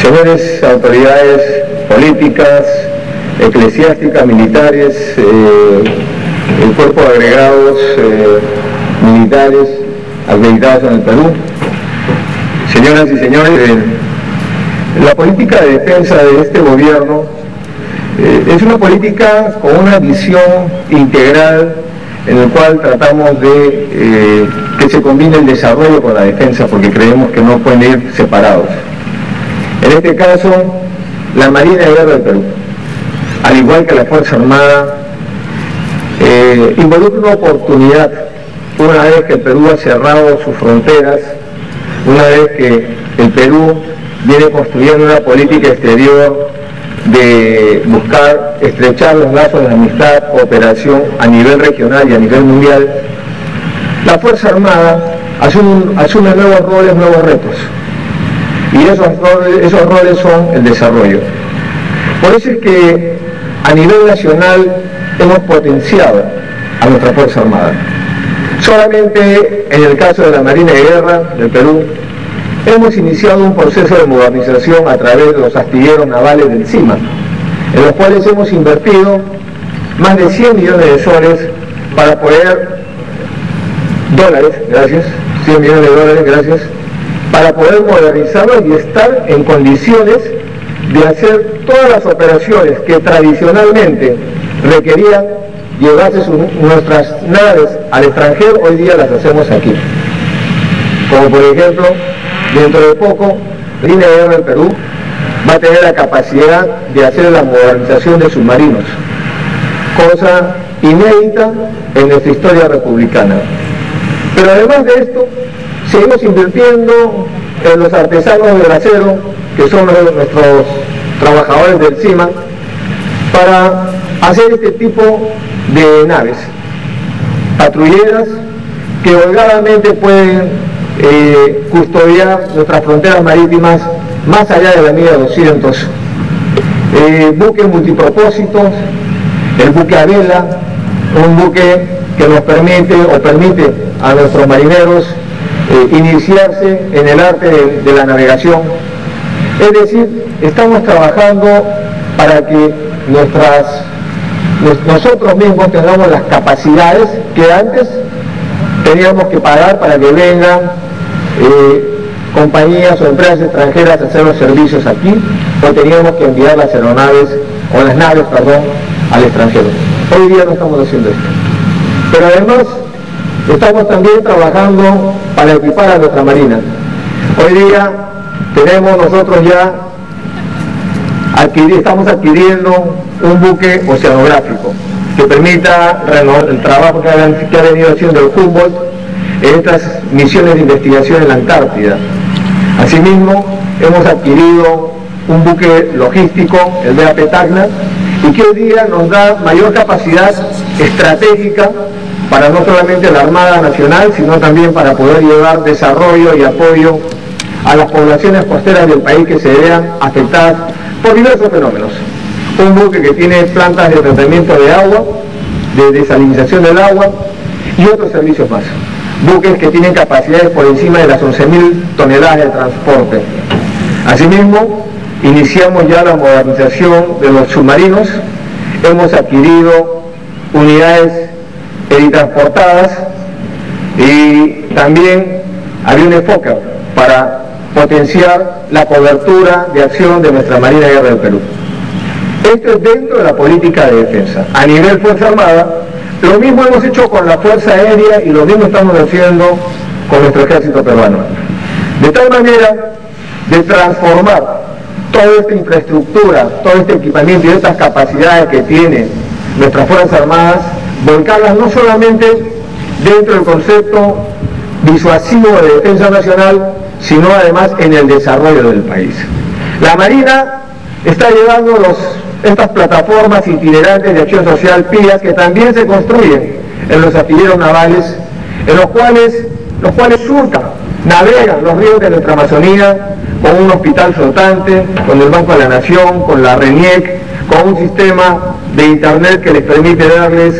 Señores autoridades políticas, eclesiásticas, militares, el cuerpo de agregados militares acreditados en el Perú, señoras y señores, la política de defensa de este gobierno es una política con una visión integral en el cual tratamos de que se combine el desarrollo con la defensa, porque creemos que no pueden ir separados. En este caso, la Marina de Guerra del Perú, al igual que la Fuerza Armada, involucra una oportunidad, una vez que el Perú ha cerrado sus fronteras, una vez que el Perú viene construyendo una política exterior de buscar estrechar los lazos de amistad, cooperación a nivel regional y a nivel mundial. La Fuerza Armada asume nuevos roles, nuevos retos, y esos roles son el desarrollo. Por eso es que a nivel nacional hemos potenciado a nuestra Fuerza Armada. Solamente en el caso de la Marina de Guerra del Perú hemos iniciado un proceso de modernización a través de los astilleros navales del CIMA, en los cuales hemos invertido más de 100 millones de soles para poder, 100 millones de dólares, gracias, para poder modernizarlos y estar en condiciones de hacer todas las operaciones que tradicionalmente requerían llevarse nuestras naves al extranjero, hoy día las hacemos aquí. Como por ejemplo, dentro de poco, la Marina de Guerra del Perú va a tener la capacidad de hacer la modernización de submarinos, cosa inédita en nuestra historia republicana. Pero además de esto, seguimos invirtiendo en los artesanos del acero, que son nuestros trabajadores del CIMA, para hacer este tipo de naves patrulleras que holgadamente pueden custodiar nuestras fronteras marítimas más allá de la milla 200. Buques multipropósitos, el buque a vela, un buque que nos permite a nuestros marineros iniciarse en el arte de la navegación. Es decir, estamos trabajando para que nosotros mismos tengamos las capacidades que antes teníamos que pagar para que vengan compañías o empresas extranjeras a hacer los servicios aquí, o teníamos que enviar las aeronaves, o las naves, perdón, al extranjero. Hoy día no estamos haciendo esto. Pero además, estamos también trabajando para equipar a nuestra Marina. Hoy día tenemos nosotros ya, estamos adquiriendo un buque oceanográfico que permita el trabajo que ha venido haciendo el Humboldt en estas misiones de investigación en la Antártida. Asimismo, hemos adquirido un buque logístico, el DAP Tacna, y que hoy día nos da mayor capacidad estratégica para no solamente la Armada Nacional, sino también para poder llevar desarrollo y apoyo a las poblaciones costeras del país que se vean afectadas por diversos fenómenos. Un buque que tiene plantas de tratamiento de agua, de desalinización del agua y otros servicios más. Buques que tienen capacidades por encima de las 11.000 toneladas de transporte. Asimismo, iniciamos ya la modernización de los submarinos. Hemos adquirido unidades helitransportadas y también aviones Fokker para potenciar la cobertura de acción de nuestra Marina de Guerra del Perú. Esto es dentro de la política de defensa. A nivel Fuerza Armada, lo mismo hemos hecho con la Fuerza Aérea y lo mismo estamos haciendo con nuestro ejército peruano. De tal manera de transformar toda esta infraestructura, todo este equipamiento y estas capacidades que tienen nuestras Fuerzas Armadas, volcarlas no solamente dentro del concepto disuasivo de defensa nacional, sino además en el desarrollo del país. La Marina está llevando estas plataformas itinerantes de acción social, PIAS, que también se construyen en los astilleros navales, en los cuales surcan, navegan los ríos de nuestra Amazonía con un hospital flotante, con el Banco de la Nación, con la RENIEC, con un sistema de internet que les permite darles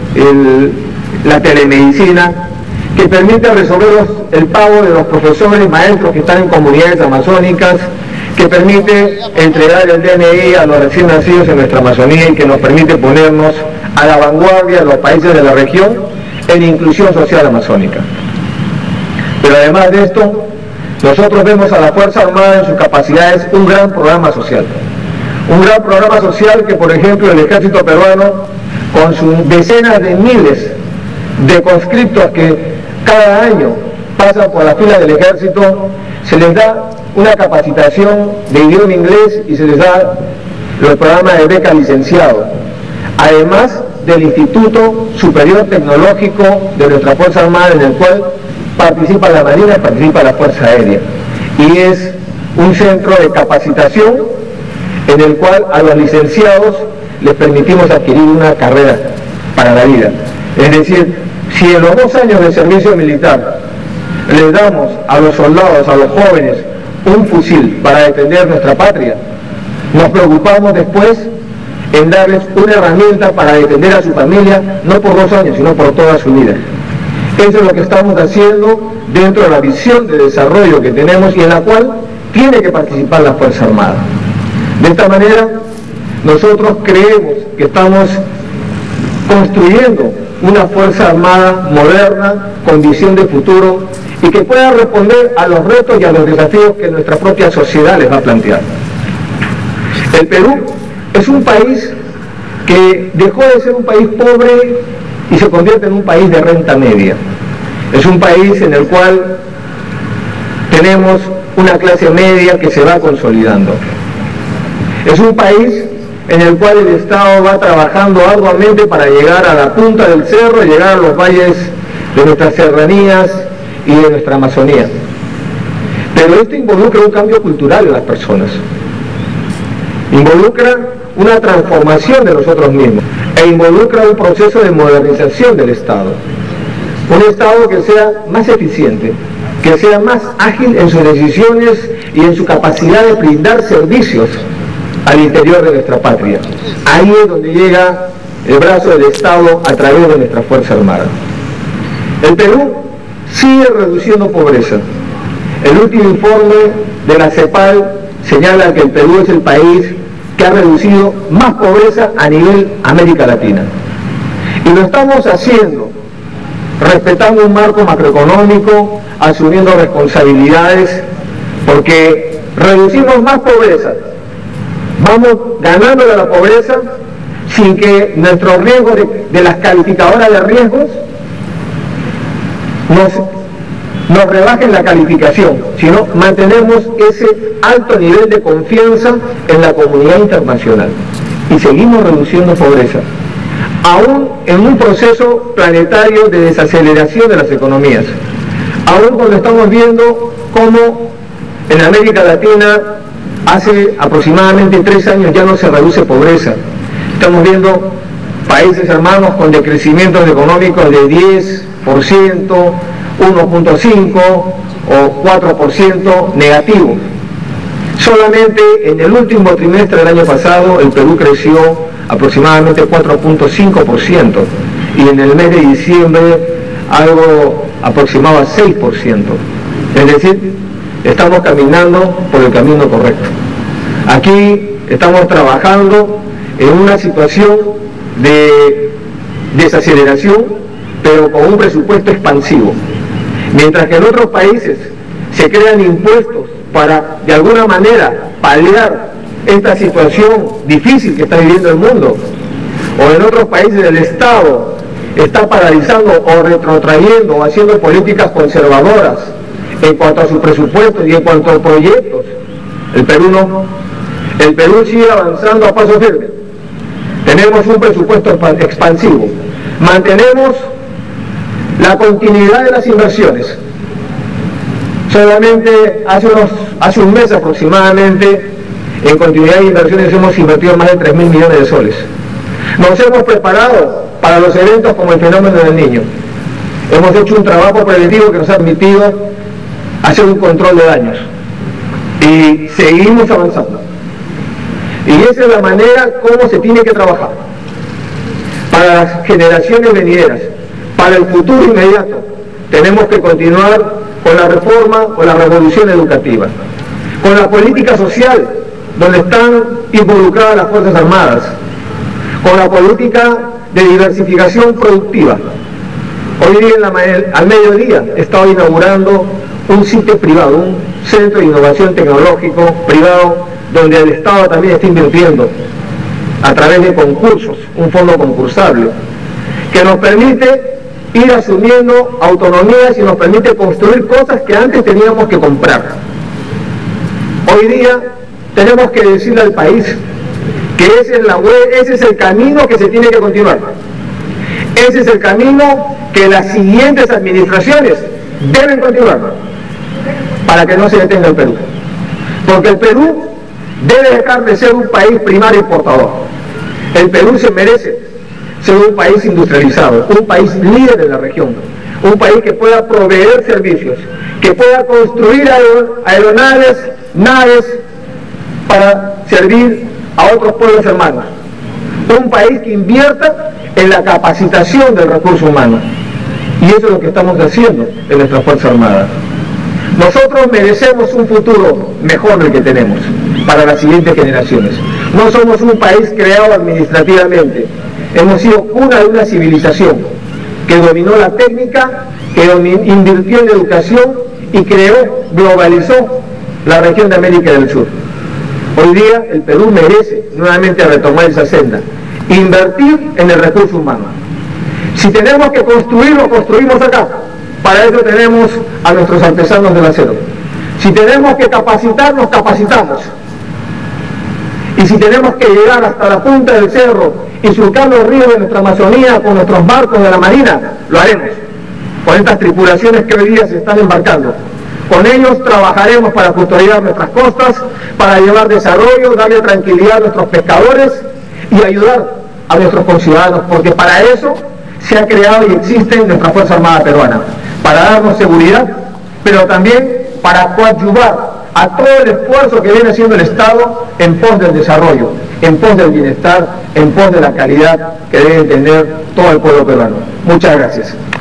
la telemedicina, que permite resolver el pago de los profesores, maestros que están en comunidades amazónicas, que permite entregar el DNI a los recién nacidos en nuestra Amazonía y que nos permite ponernos a la vanguardia de los países de la región en inclusión social amazónica. Pero además de esto, nosotros vemos a la Fuerza Armada en sus capacidades un gran programa social. Un gran programa social que, por ejemplo, el ejército peruano, con sus decenas de miles de conscriptos que cada año pasan por la fila del ejército, se les da una capacitación de idioma inglés y se les da los programas de beca licenciado, además del Instituto Superior Tecnológico de nuestra Fuerza Armada, en el cual participa la Marina, participa la Fuerza Aérea, y es un centro de capacitación en el cual a los licenciados les permitimos adquirir una carrera para la vida. Es decir, si en los 2 años de servicio militar les damos a los soldados, a los jóvenes, un fusil para defender nuestra patria, nos preocupamos después en darles una herramienta para defender a su familia, no por 2 años, sino por toda su vida. Eso es lo que estamos haciendo dentro de la visión de desarrollo que tenemos y en la cual tiene que participar la Fuerza Armada. De esta manera, nosotros creemos que estamos construyendo una Fuerza Armada moderna, con visión de futuro y que pueda responder a los retos y a los desafíos que nuestra propia sociedad les va a plantear. El Perú es un país que dejó de ser un país pobre y se convierte en un país de renta media. Es un país en el cual tenemos una clase media que se va consolidando. Es un país en el cual el Estado va trabajando arduamente para llegar a la punta del cerro, llegar a los valles de nuestras serranías y de nuestra Amazonía. Pero esto involucra un cambio cultural en las personas. Involucra una transformación de nosotros mismos e involucra un proceso de modernización del Estado. Un Estado que sea más eficiente, que sea más ágil en sus decisiones y en su capacidad de brindar servicios al interior de nuestra patria. Ahí es donde llega el brazo del Estado a través de nuestra Fuerza Armada. El Perú sigue reduciendo pobreza. El último informe de la CEPAL señala que el Perú es el país que ha reducido más pobreza a nivel América Latina. Y lo estamos haciendo respetando un marco macroeconómico, asumiendo responsabilidades, porque reducimos más pobreza, vamos ganándole a la pobreza sin que nuestros riesgos de las calificadoras de riesgos nos rebajen la calificación, sino mantenemos ese alto nivel de confianza en la comunidad internacional y seguimos reduciendo pobreza, aún en un proceso planetario de desaceleración de las economías, aún cuando estamos viendo cómo en América Latina hace aproximadamente 3 años ya no se reduce pobreza. Estamos viendo países hermanos con decrecimientos económicos de 10%, 1.5 o 4% negativo. Solamente en el último trimestre del año pasado el Perú creció aproximadamente 4.5% y en el mes de diciembre algo aproximado a 6%. Es decir, estamos caminando por el camino correcto. Aquí estamos trabajando en una situación de desaceleración, pero con un presupuesto expansivo. Mientras que en otros países se crean impuestos para, de alguna manera, paliar esta situación difícil que está viviendo el mundo, o en otros países el Estado está paralizando o retrotrayendo o haciendo políticas conservadoras en cuanto a sus presupuestos y en cuanto a proyectos, el Perú no. El Perú sigue avanzando a paso firme. Tenemos un presupuesto expansivo. Mantenemos la continuidad de las inversiones. Solamente hace un mes aproximadamente, en continuidad de inversiones hemos invertido más de 3.000 millones de soles. Nos hemos preparado para los eventos como el fenómeno del Niño. Hemos hecho un trabajo preventivo que nos ha permitido hacer un control de daños. Y seguimos avanzando. Y esa es la manera como se tiene que trabajar. Para las generaciones venideras, para el futuro inmediato, tenemos que continuar con la reforma o la revolución educativa, con la política social, donde están involucradas las Fuerzas Armadas, con la política de diversificación productiva. Hoy día, al mediodía, he estado inaugurando un sitio privado, un centro de innovación tecnológico privado, donde el Estado también está invirtiendo a través de concursos, un fondo concursable, que nos permite ir asumiendo autonomías y nos permite construir cosas que antes teníamos que comprar. Hoy día tenemos que decirle al país que ese es el camino que se tiene que continuar. Ese es el camino que las siguientes administraciones deben continuar para que no se detenga el Perú. Porque el Perú debe dejar de ser un país primario exportador. El Perú se merece ser un país industrializado, un país líder en la región, un país que pueda proveer servicios, que pueda construir aeronaves, naves para servir a otros pueblos hermanos. Un país que invierta en la capacitación del recurso humano. Y eso es lo que estamos haciendo en nuestra Fuerza Armada. Nosotros merecemos un futuro mejor del que tenemos para las siguientes generaciones. No somos un país creado administrativamente. Hemos sido cuna de una civilización que dominó la técnica, que invirtió en educación y globalizó la región de América del Sur. Hoy día el Perú merece nuevamente retomar esa senda, invertir en el recurso humano. Si tenemos que construirlo, construimos acá. Para eso tenemos a nuestros artesanos del acero. Si tenemos que capacitar, nos capacitamos. Y si tenemos que llegar hasta la punta del cerro y surcar los ríos de nuestra Amazonía con nuestros barcos de la Marina, lo haremos. Con estas tripulaciones que hoy día se están embarcando. Con ellos trabajaremos para custodiar nuestras costas, para llevar desarrollo, darle tranquilidad a nuestros pescadores y ayudar a nuestros conciudadanos, porque para eso se ha creado y existe nuestra Fuerza Armada Peruana, para darnos seguridad, pero también para coadyuvar a todo el esfuerzo que viene haciendo el Estado en pos del desarrollo, en pos del bienestar, en pos de la calidad que debe tener todo el pueblo peruano. Muchas gracias.